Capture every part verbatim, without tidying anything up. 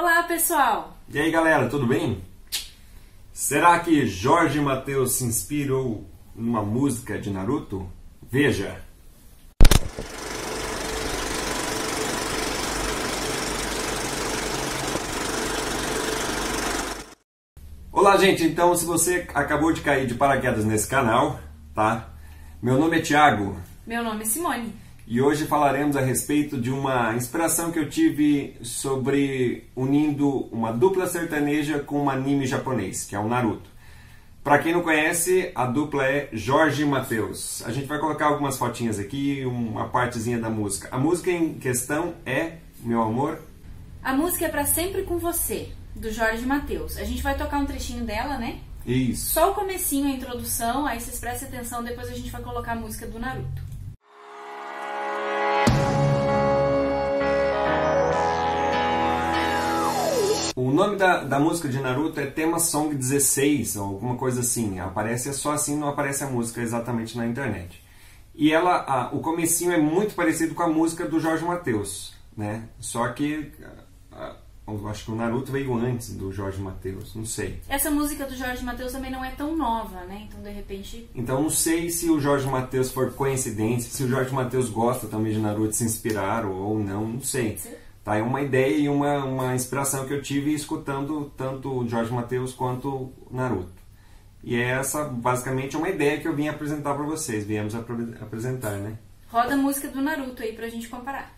Olá, pessoal! E aí, galera, tudo bem? Será que Jorge Mateus se inspirou numa música de Naruto? Veja! Olá, gente! Então, se você acabou de cair de paraquedas nesse canal, tá? Meu nome é Thiago. Meu nome é Simone. E hoje falaremos a respeito de uma inspiração que eu tive sobre unindo uma dupla sertaneja com um anime japonês, que é o Naruto. Para quem não conhece, a dupla é Jorge Mateus. A gente vai colocar algumas fotinhas aqui, uma partezinha da música. A música em questão é, meu amor... A música é Pra Sempre Com Você, do Jorge Mateus. A gente vai tocar um trechinho dela, né? Isso. Só o comecinho, a introdução, aí vocês prestem atenção, depois a gente vai colocar a música do Naruto. O nome da, da música de Naruto é Tema Song dezesseis, ou alguma coisa assim. Aparece só assim, não aparece a música exatamente na internet. E ela, a, o comecinho é muito parecido com a música do Jorge Mateus, né? Só que a, eu acho que o Naruto veio antes do Jorge Mateus, não sei. Essa música do Jorge Mateus também não é tão nova, né? Então, de repente... Então, não sei se o Jorge Mateus for coincidência, se o Jorge Mateus gosta também de Naruto, se inspiraram ou não, não sei. Tá, é uma ideia e uma, uma inspiração que eu tive escutando tanto o Jorge Mateus quanto o Naruto. E é essa, basicamente, uma ideia que eu vim apresentar para vocês. Viemos ap apresentar, né? Roda a música do Naruto aí pra gente comparar.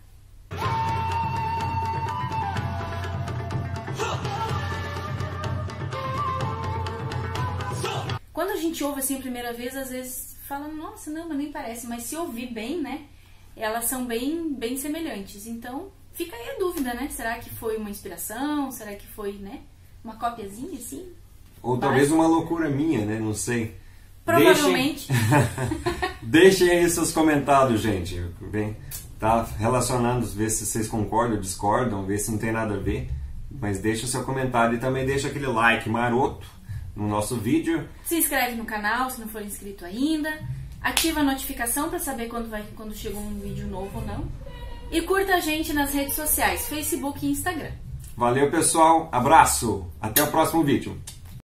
Quando a gente ouve assim a primeira vez, às vezes fala, nossa, não, mas nem parece. Mas se ouvir bem, né? Elas são bem, bem semelhantes. Então... fica aí a dúvida, né? Será que foi uma inspiração? Será que foi, né? Uma copiazinha, assim? Ou talvez uma loucura minha, né? Não sei. Provavelmente. Deixem, Deixem aí seus comentários, gente. Bem, tá relacionando, ver se vocês concordam ou discordam, ver se não tem nada a ver. Mas deixa o seu comentário e também deixa aquele like maroto no nosso vídeo. Se inscreve no canal, se não for inscrito ainda. Ativa a notificação para saber quando, vai, quando chega um vídeo novo ou não. E curta a gente nas redes sociais, Facebook e Instagram. Valeu, pessoal. Abraço. Até o próximo vídeo.